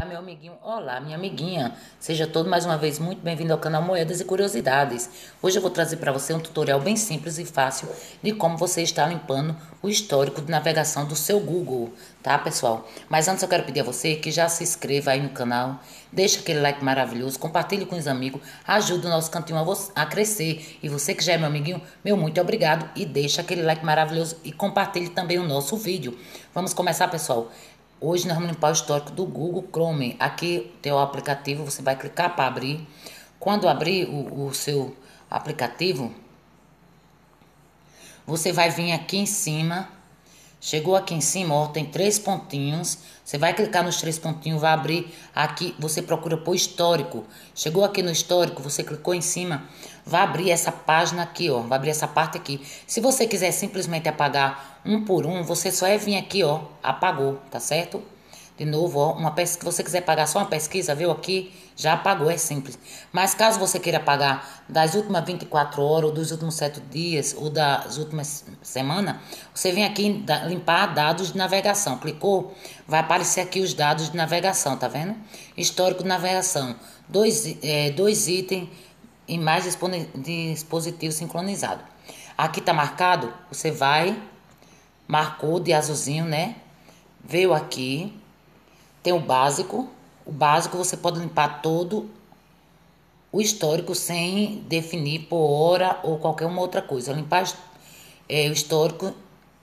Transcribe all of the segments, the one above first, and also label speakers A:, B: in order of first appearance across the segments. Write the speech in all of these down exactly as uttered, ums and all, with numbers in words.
A: Meu amiguinho, olá, minha amiguinha. Seja todo mais uma vez muito bem-vindo ao canal Moedas e Curiosidades. Hoje eu vou trazer para você um tutorial bem simples e fácil de como você está limpando o histórico de navegação do seu Google, tá, pessoal? Mas antes eu quero pedir a você que já se inscreva aí no canal, deixa aquele like maravilhoso, compartilhe com os amigos, ajuda o nosso cantinho a, você, a crescer. E você que já é meu amiguinho, meu muito obrigado e deixa aquele like maravilhoso e compartilhe também o nosso vídeo. Vamos começar, pessoal. Hoje nós vamos limpar o histórico do Google Chrome. Aqui tem o aplicativo, você vai clicar para abrir. Quando abrir o, o seu aplicativo, você vai vir aqui em cima. Chegou aqui em cima, ó, tem três pontinhos. Você vai clicar nos três pontinhos, vai abrir aqui, você procura por histórico. Chegou aqui no histórico, você clicou em cima, vai abrir essa página aqui, ó, vai abrir essa parte aqui. Se você quiser simplesmente apagar um por um, você só é vir aqui, ó, apagou, tá certo? De novo, ó, uma pesquisa, se você quiser pagar só uma pesquisa, viu aqui, já apagou, é simples. Mas caso você queira pagar das últimas vinte e quatro horas, ou dos últimos sete dias, ou das últimas semanas, você vem aqui em limpar dados de navegação. Clicou, vai aparecer aqui os dados de navegação, tá vendo? Histórico de navegação, dois, é, dois itens e mais dispositivo sincronizado. Aqui tá marcado, você vai, marcou de azulzinho, né? Veio aqui. Tem o básico. O básico você pode limpar todo o histórico sem definir por hora ou qualquer uma outra coisa. Limpar é, o histórico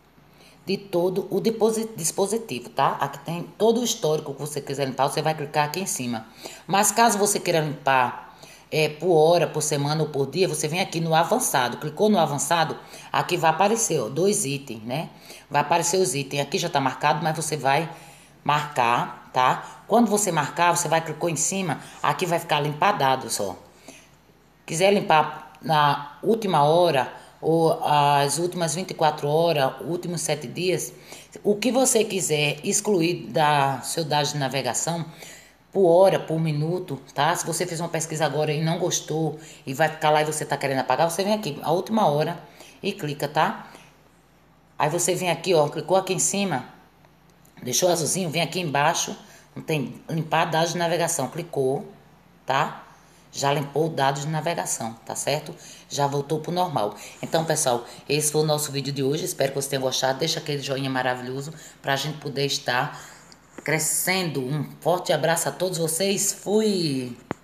A: de todo o dispositivo, tá? Aqui tem todo o histórico que você quiser limpar, você vai clicar aqui em cima. Mas caso você queira limpar é, por hora, por semana ou por dia, você vem aqui no avançado. Clicou no avançado, aqui vai aparecer, ó, dois itens, né? Vai aparecer os itens. Aqui já tá marcado, mas você vai marcar, tá? Quando você marcar, você vai clicou em cima, aqui vai ficar limpadado só. Quiser limpar na última hora ou as últimas vinte e quatro horas, últimos sete dias, o que você quiser excluir da seu dado de navegação, por hora, por minuto, tá? Se você fez uma pesquisa agora e não gostou e vai ficar lá e você tá querendo apagar, você vem aqui, a última hora e clica, tá? Aí você vem aqui, ó, clicou aqui em cima, deixou azulzinho, vem aqui embaixo, não tem limpar dados de navegação, clicou, tá? Já limpou dados de navegação, tá certo? Já voltou pro normal. Então, pessoal, esse foi o nosso vídeo de hoje. Espero que vocês tenham gostado. Deixa aquele joinha maravilhoso pra gente poder estar crescendo. Um forte abraço a todos vocês. Fui!